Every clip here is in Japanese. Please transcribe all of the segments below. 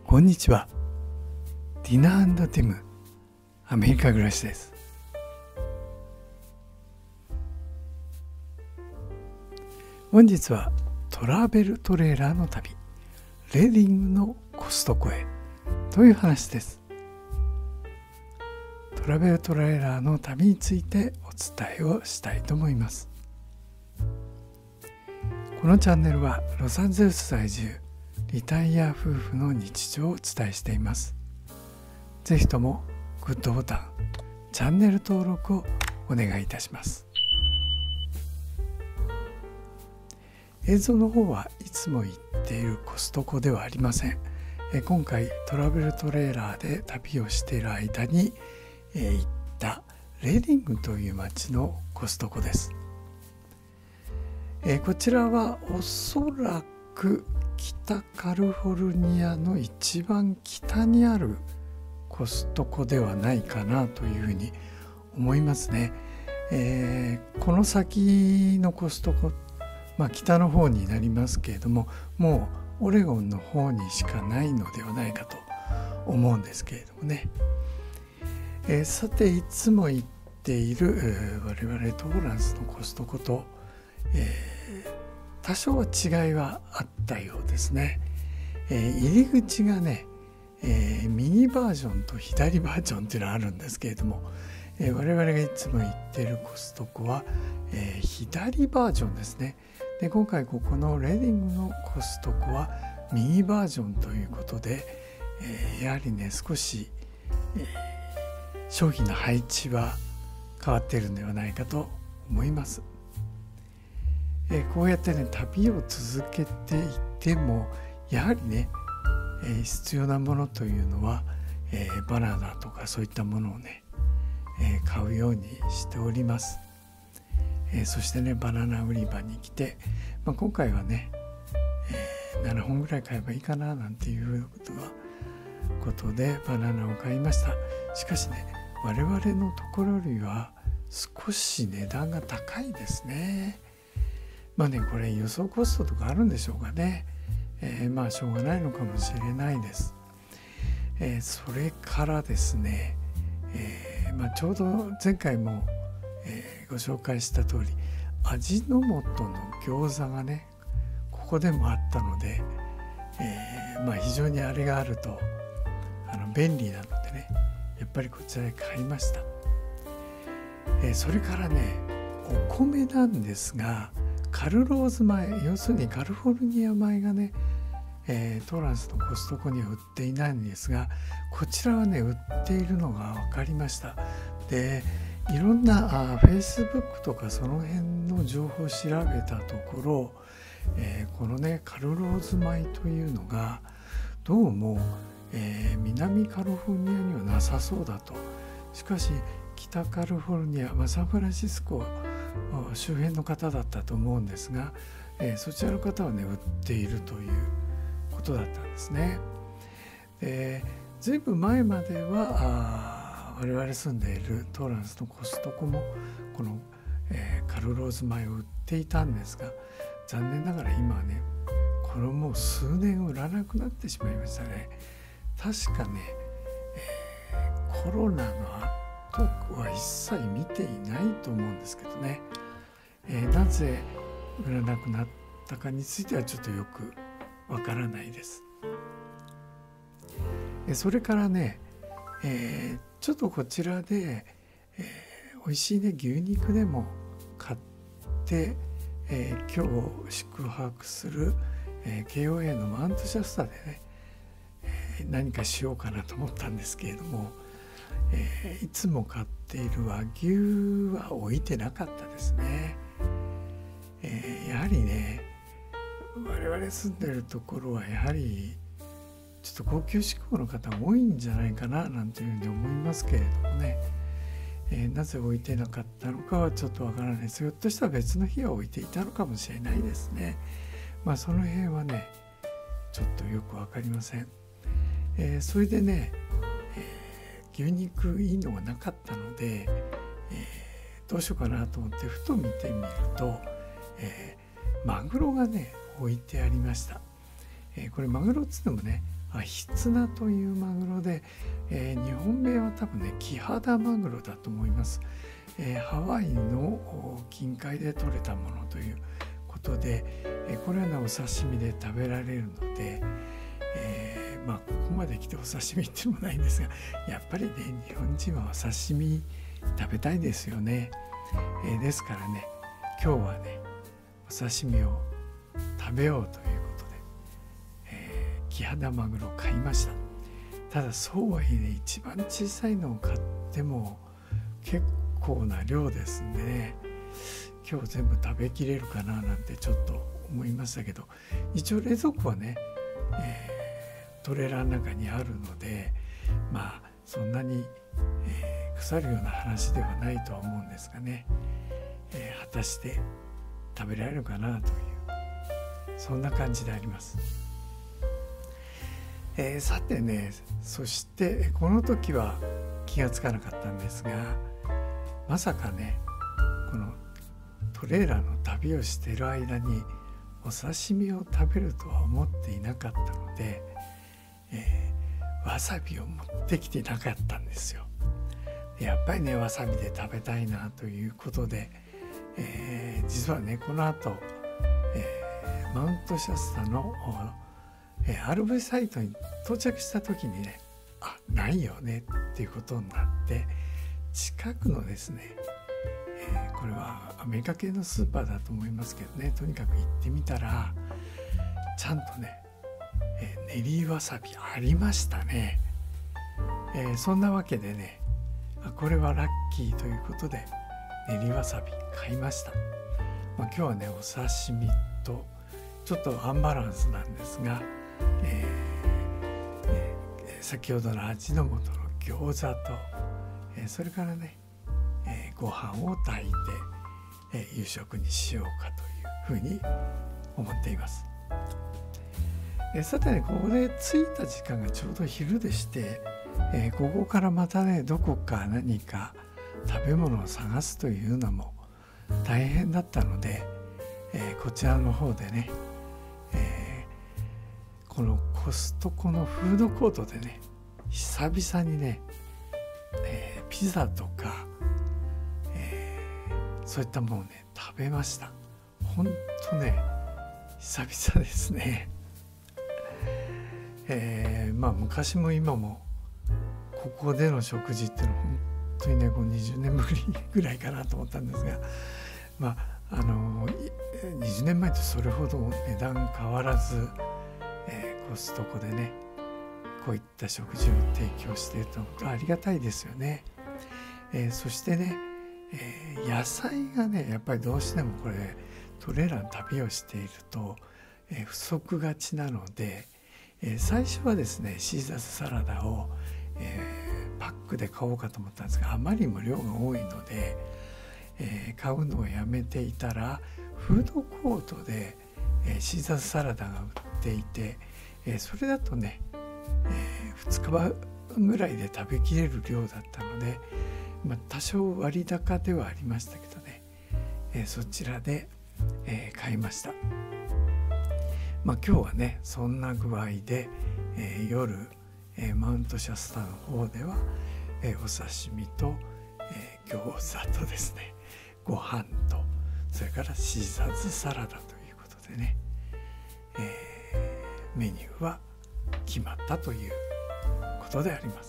こんにちは。ディナー&ティムアメリカ暮らしです。本日はトラベルトレーラーの旅、レーディングのコストコへという話です。トラベルトレーラーの旅についてお伝えをしたいと思います。このチャンネルはロサンゼルス在住リタイア夫婦の日常をお伝えしています。ぜひともグッドボタン、チャンネル登録をお願いいたします。映像の方はいつも行っているコストコではありません。今回トラベルトレーラーで旅をしている間に行ったレーディングという町のコストコです。こちらはおそらく北カリフォルニアの一番北にあるコストコではないかなというふうに思いますね。この先のコストコ、北の方になりますけれども、もうオレゴンの方にしかないのではないかと思うんですけれどもね。さて、いつも行っている我々トーランスのコストコと、多少違いはあったようですね。入り口がね、右バージョンと左バージョンっていうのがあるんですけれども、我々がいつも行っているコストコは、左バージョンですね。で、今回ここのレーディングのコストコは右バージョンということで、やはりね少し、商品の配置は変わっているのではないかと思います。こうやってね旅を続けていてもやはりね、必要なものというのは、バナナとかそういったものをね、買うようにしております。そしてねバナナ売り場に来て、今回はね、7本ぐらい買えばいいかななんていうことでバナナを買いました。しかしね我々のところよりは少し値段が高いですね。これ輸送コストとかあるんでしょうかね。しょうがないのかもしれないです。それからですね、ちょうど前回も、ご紹介した通り味の素の餃子がねここでもあったので、非常にあれがあると便利なのでねやっぱりこちらで買いました。それからねお米なんですがカルローズ米、要するにカリフォルニア米がね、トーランスのコストコには売っていないんですがこちらはね売っているのが分かりました。でいろんなFacebook とかその辺の情報を調べたところ、このねカルローズ米というのがどうも、南カリフォルニアにはなさそうだと。しかし北カリフォルニア、サンフランシスコ周辺の方だったと思うんですが、そちらの方はね売っているということだったんですね。ずいぶん前までは我々住んでいるトーランスのコストコもこの、カルローズ米を売っていたんですが、残念ながら今はねこれもう数年売らなくなってしまいましたね。確かね、コロナの後は一切見ていないと思うんですけどね、なぜ売らなくなったかについてはちょっとよくわからないです。それからね、ちょっとこちらで、美味しいね牛肉でも買って、今日宿泊する、KOA のマウントシャスタでね、何かしようかなと思ったんですけれども、いつも買っている和牛は置いてなかったですね。やはりね我々住んでるところはやはりちょっと高級志向の方多いんじゃないかななんていうふうに思いますけれどもね、なぜ置いてなかったのかはちょっとわからないです。ひょっとしたら別の日は置いていたのかもしれないですね。その辺はねちょっとよくわかりません。それでね、牛肉いいのがなかったので、どうしようかなと思ってふと見てみると、マグロがね置いてありました。これマグロっつってもねヒツナというマグロで、日本名は多分ねキハダマグロだと思います。ハワイの近海で取れたものということで、これはねお刺身で食べられるので、ここまで来てお刺身っていうのもないんですが、やっぱりね日本人はお刺身食べたいですよね。ですからね今日はねお刺身を食べようということで、キハダマグロを買いました。ただそうはいえね一番小さいのを買っても結構な量ですんでね、今日全部食べきれるかななんてちょっと思いましたけど、一応冷蔵庫はね、トレーラーの中にあるのでそんなに、腐るような話ではないとは思うんですがね、果たして食べられるかなというそんな感じであります。さてね、そしてこの時は気がつかなかったんですが、まさかねこのトレーラーの旅をしている間にお刺身を食べるとは思っていなかったので、わさびを持ってきてなかったんですよ。やっぱりねわさびで食べたいなということで、実はねこの後、マウントシャスタの、RV サイトに到着した時にねないよねっていうことになって、近くのですね、これはアメリカ系のスーパーだと思いますけどね、とにかく行ってみたらちゃんとね、練りわさびありましたね。そんなわけでねこれはラッキーということで練りわさび買いました。今日はねお刺身とちょっとアンバランスなんですが、先ほどの味の素の餃子と、それからね、ご飯を炊いて、夕食にしようかというふうに思っています。さてねここで着いた時間がちょうど昼でして、ここからまたねどこか何か食べ物を探すというのも大変だったので、こちらの方でね、このコストコのフードコートでね久々にね、ピザとか、そういったものをね食べました。ほんとね久々ですね。昔も今もここでの食事っていうのは本当にね20年ぶりぐらいかなと思ったんですが、20年前とそれほど値段変わらず、コストコでねこういった食事を提供しているとありがたいですよね。そしてね、野菜がねやっぱりどうしてもこれトレーラーの旅をしていると、不足がちなので、最初はですねシーザーズサラダを、パックで買おうかと思ったんですが、あまりにも量が多いので、買うのをやめていたらフードコートで、シーザーズサラダが売っていて、それだとね、2日分ぐらいで食べきれる量だったので、多少割高ではありましたけどね、そちらで、買いました。今日はねそんな具合で、夜、マウントシャスタの方では、お刺身と、餃子とですねご飯とそれからシーザーズサラダということでね、メニューは決まったということであります。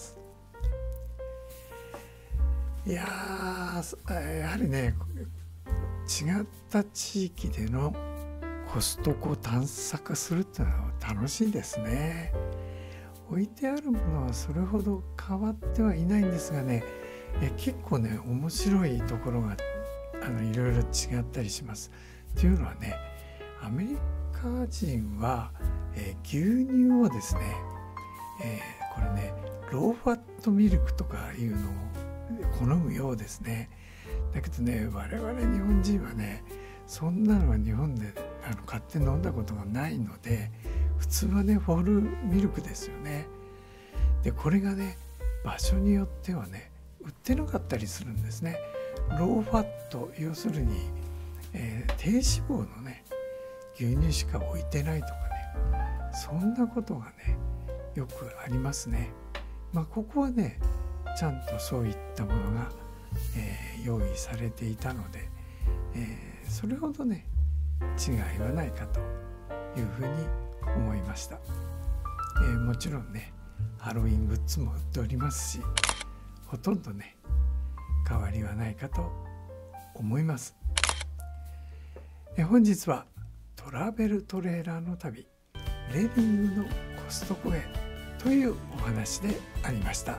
いややはりね違った地域でのコストコを探索するっていうのは楽しいですね。置いてあるものはそれほど変わってはいないんですがね、結構ね面白いところがいろいろ違ったりします。というのはねアメリカ人は、牛乳をですね、これねローファットミルクとかいうのを好むようですね。だけどね我々日本人はねそんなのは日本で買って飲んだことがないので、普通はねホールミルクですよね。でこれがね場所によってはね売ってなかったりするんですね。ローファット、要するに、低脂肪のね牛乳しか置いてないとかね、そんなことがねよくありますね。ここはねちゃんとそういったものが、用意されていたので、それほどね違いはないかというふうに思いました。もちろんねハロウィングッズも売っておりますし、ほとんどね変わりはないかと思います。本日はトラベルトレーラーの旅レディングのコストコへというお話でありました。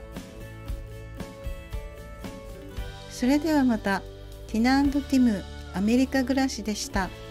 それではまた。ティナ&ティムアメリカ暮らしでした。